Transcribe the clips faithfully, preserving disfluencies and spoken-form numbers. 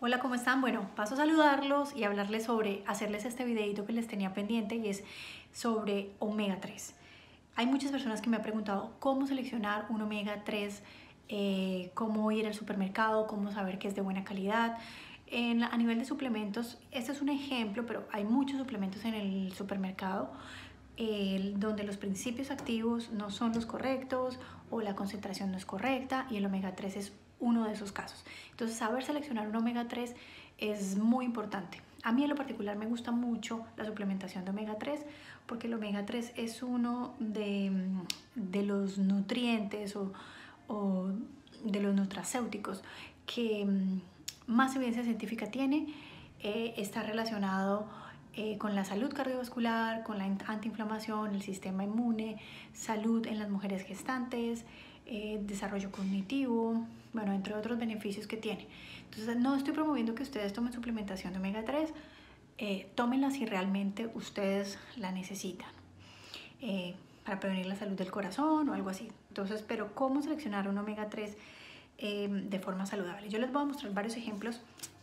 Hola, ¿cómo están? Bueno, paso a saludarlos y hablarles sobre, hacerles este videito que les tenía pendiente y es sobre omega tres. Hay muchas personas que me han preguntado cómo seleccionar un omega tres, eh, cómo ir al supermercado, cómo saber que es de buena calidad. En, a nivel de suplementos, este es un ejemplo, pero hay muchos suplementos en el supermercado eh, donde los principios activos no son los correctos o la concentración no es correcta, y el omega tres es uno de esos casos. Entonces, saber seleccionar un omega tres es muy importante. A mí en lo particular me gusta mucho la suplementación de omega tres porque el omega tres es uno de, de los nutrientes o, o de los nutracéuticos que más evidencia científica tiene. Eh, está relacionado eh, con la salud cardiovascular, con la antiinflamación, el sistema inmune, salud en las mujeres gestantes, eh, desarrollo cognitivo, bueno, entre otros beneficios que tiene. Entonces, no estoy promoviendo que ustedes tomen suplementación de omega tres, eh, tómenla si realmente ustedes la necesitan, eh, para prevenir la salud del corazón o algo así. Entonces, pero ¿cómo seleccionar un omega tres eh, de forma saludable? Yo les voy a mostrar varios ejemplos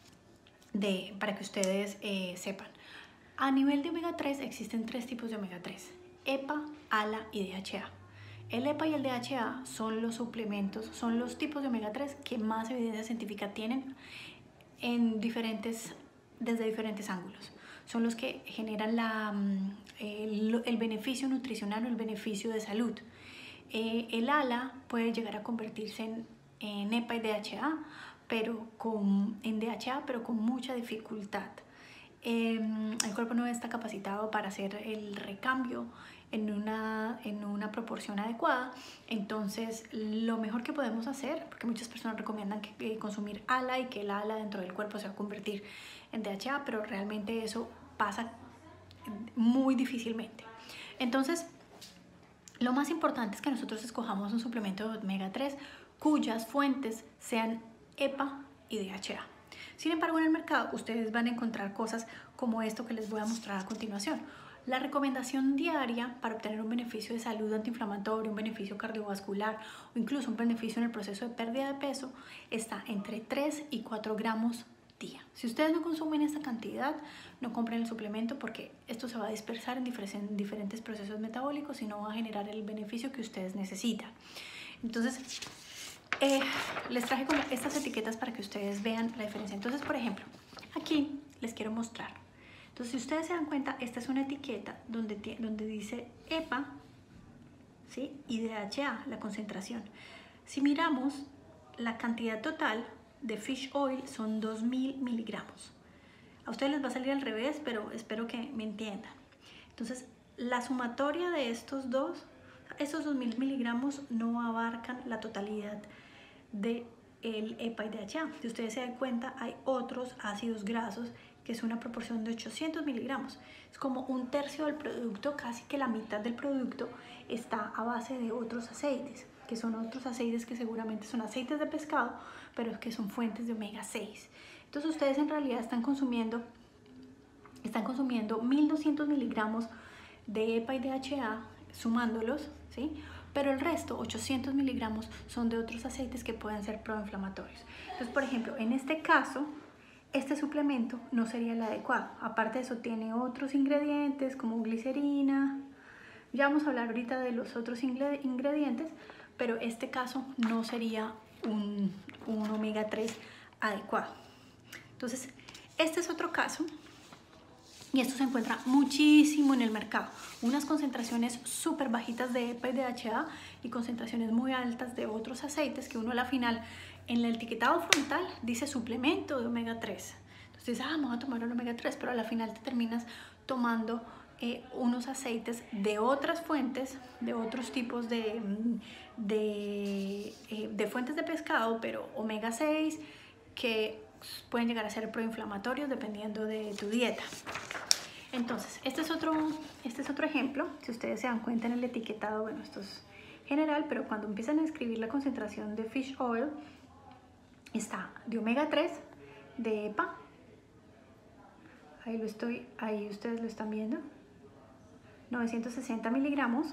de, para que ustedes eh, sepan. A nivel de omega tres existen tres tipos de omega tres: EPA, ALA y D H A. El EPA y el D H A son los suplementos, son los tipos de omega tres que más evidencia científica tienen en diferentes, desde diferentes ángulos. Son los que generan la, el, el beneficio nutricional o el beneficio de salud. Eh, el ALA puede llegar a convertirse en, en EPA y D H A, pero con, en D H A, pero con mucha dificultad. Eh, el cuerpo no está capacitado para hacer el recambio en una, en una proporción adecuada. Entonces, lo mejor que podemos hacer, porque muchas personas recomiendan que, que consumir ALA y que el ALA dentro del cuerpo se va a convertir en D H A, pero realmente eso pasa muy difícilmente. Entonces, lo más importante es que nosotros escojamos un suplemento de omega tres cuyas fuentes sean EPA y D H A. Sin embargo, en el mercado ustedes van a encontrar cosas como esto que les voy a mostrar a continuación. La recomendación diaria para obtener un beneficio de salud antiinflamatorio, un beneficio cardiovascular o incluso un beneficio en el proceso de pérdida de peso está entre tres y cuatro gramos día. Si ustedes no consumen esta cantidad, no compren el suplemento porque esto se va a dispersar en diferentes procesos metabólicos y no va a generar el beneficio que ustedes necesitan. Entonces, Eh, les traje como estas etiquetas para que ustedes vean la diferencia. Entonces, por ejemplo, aquí les quiero mostrar. Entonces, si ustedes se dan cuenta, esta es una etiqueta donde, donde dice EPA, ¿sí? Y D H A, la concentración. Si miramos, la cantidad total de fish oil son dos mil miligramos. A ustedes les va a salir al revés, pero espero que me entiendan. Entonces, la sumatoria de estos dos, esos dos mil miligramos no abarcan la totalidad de el EPA y D H A. Si ustedes se dan cuenta, hay otros ácidos grasos que es una proporción de ochocientos miligramos. Es como un tercio del producto, casi que la mitad del producto está a base de otros aceites, que son otros aceites que seguramente son aceites de pescado, pero que son fuentes de omega seis. Entonces ustedes en realidad están consumiendo, están consumiendo mil doscientos miligramos de EPA y D H A, sumándolos, ¿sí? Pero el resto, ochocientos miligramos, son de otros aceites que pueden ser proinflamatorios. Entonces, por ejemplo, en este caso, este suplemento no sería el adecuado. Aparte de eso, tiene otros ingredientes como glicerina. Ya vamos a hablar ahorita de los otros ingredientes, pero este caso no sería un, un omega tres adecuado. Entonces, este es otro caso. Y esto se encuentra muchísimo en el mercado. Unas concentraciones súper bajitas de EPA y D H A y concentraciones muy altas de otros aceites que uno a la final, en el etiquetado frontal, dice suplemento de omega tres. Entonces dices, ah, vamos a tomar un omega tres, pero a la final te terminas tomando eh, unos aceites de otras fuentes, de otros tipos de, de, eh, de fuentes de pescado, pero omega seis, que pueden llegar a ser proinflamatorios dependiendo de tu dieta. Entonces, este es otro, este es otro ejemplo. Si ustedes se dan cuenta en el etiquetado, bueno, esto es general, pero cuando empiezan a escribir la concentración de fish oil, está de omega tres, de EPA, ahí lo estoy, ahí ustedes lo están viendo, novecientos sesenta miligramos,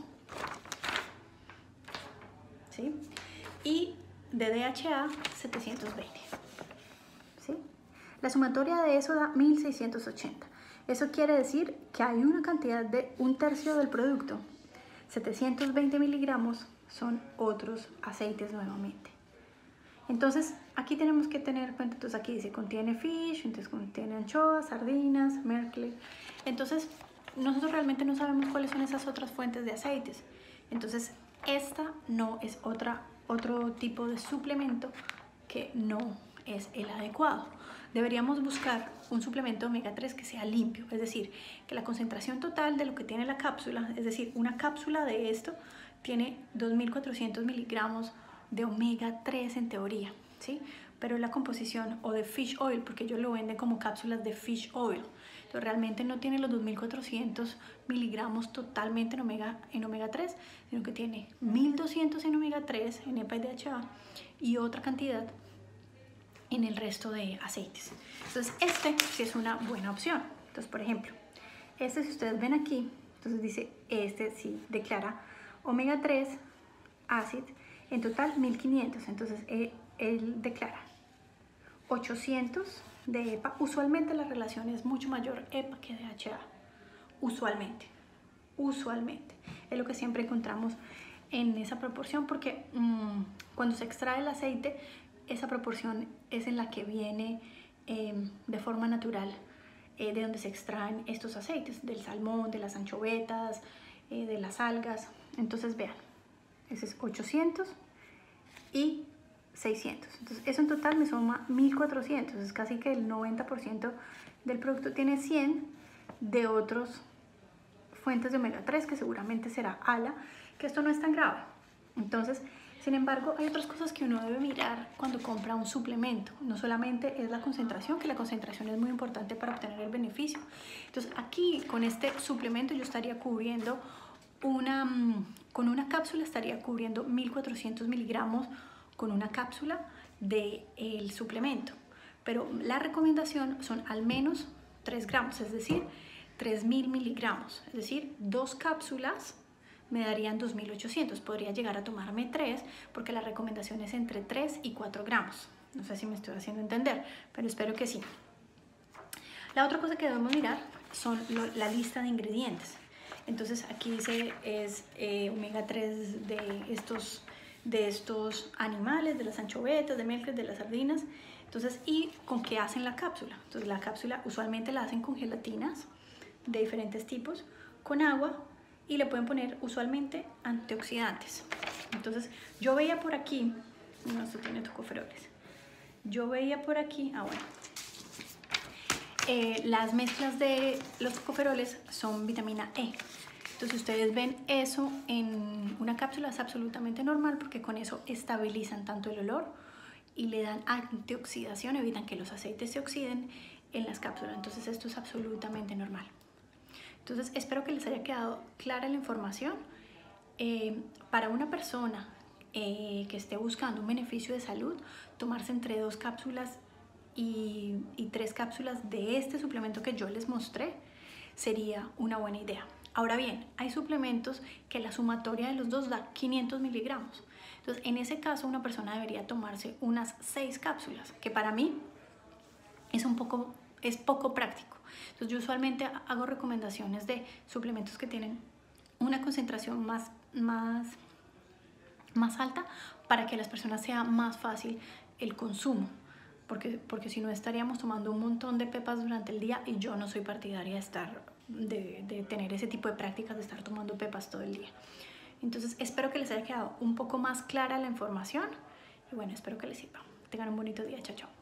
¿sí? Y de D H A, setecientos veinte, ¿sí? La sumatoria de eso da mil seiscientos ochenta. Eso quiere decir que hay una cantidad de un tercio del producto, setecientos veinte miligramos, son otros aceites nuevamente. Entonces, aquí tenemos que tener cuenta, entonces aquí dice contiene fish, entonces contiene anchoas, sardinas, merkel. Entonces, nosotros realmente no sabemos cuáles son esas otras fuentes de aceites. Entonces, esta no es otra, otro tipo de suplemento que no es el adecuado. Deberíamos buscar un suplemento omega tres que sea limpio, es decir, que la concentración total de lo que tiene la cápsula, es decir, una cápsula de esto tiene dos mil cuatrocientos miligramos de omega tres en teoría, ¿sí? Pero la composición, o de fish oil, porque ellos lo venden como cápsulas de fish oil, entonces realmente no tiene los dos mil cuatrocientos miligramos totalmente en omega, en omega tres, sino que tiene mil doscientos en omega tres, en E P A y D H A, y otra cantidad en el resto de aceites. Entonces este sí es una buena opción. Entonces, por ejemplo, este, si ustedes ven aquí, entonces dice, este sí declara omega tres acid, en total mil quinientos, entonces él, él declara ochocientos de E P A. Usualmente la relación es mucho mayor E P A que D H A, usualmente, usualmente, es lo que siempre encontramos en esa proporción, porque mmm, cuando se extrae el aceite, esa proporción es en la que viene eh, de forma natural, eh, de donde se extraen estos aceites, del salmón, de las anchovetas, eh, de las algas. Entonces vean, ese es ochocientos y seiscientos. Entonces eso en total me suma mil cuatrocientos. Es casi que el noventa por ciento del producto tiene cien de otros fuentes de omega tres, que seguramente será ALA, que esto no es tan grave. Entonces, sin embargo, hay otras cosas que uno debe mirar cuando compra un suplemento. No solamente es la concentración, que la concentración es muy importante para obtener el beneficio. Entonces aquí con este suplemento yo estaría cubriendo una, con una cápsula estaría cubriendo mil cuatrocientos miligramos con una cápsula del suplemento. Pero la recomendación son al menos tres gramos, es decir, tres mil miligramos. Es decir, dos cápsulas me darían dos mil ochocientos. Podría llegar a tomarme tres porque la recomendación es entre tres y cuatro gramos. No sé si me estoy haciendo entender, pero espero que sí. La otra cosa que debemos mirar son lo, la lista de ingredientes. Entonces aquí dice es eh, omega tres de estos, de estos animales, de las anchovetas, de merkel, de las sardinas. Entonces, ¿y con qué hacen la cápsula? Entonces la cápsula usualmente la hacen con gelatinas de diferentes tipos, con agua, y le pueden poner usualmente antioxidantes. Entonces yo veía por aquí, no, esto tiene tocoferoles, yo veía por aquí, ah bueno, eh, las mezclas de los tocoferoles son vitamina E. Entonces ustedes ven eso en una cápsula, es absolutamente normal porque con eso estabilizan tanto el olor y le dan antioxidación, evitan que los aceites se oxiden en las cápsulas. Entonces esto es absolutamente normal. Entonces espero que les haya quedado clara la información. Eh, para una persona eh, que esté buscando un beneficio de salud, tomarse entre dos cápsulas y, y tres cápsulas de este suplemento que yo les mostré sería una buena idea. Ahora bien, hay suplementos que la sumatoria de los dos da quinientos miligramos. Entonces en ese caso una persona debería tomarse unas seis cápsulas, que para mí es un poco, es poco práctico. Entonces yo usualmente hago recomendaciones de suplementos que tienen una concentración más, más, más alta para que a las personas sea más fácil el consumo, porque, porque si no estaríamos tomando un montón de pepas durante el día y yo no soy partidaria de, estar, de, de tener ese tipo de prácticas de estar tomando pepas todo el día. Entonces espero que les haya quedado un poco más clara la información y bueno, espero que les sirva. Tengan un bonito día, chao, chao.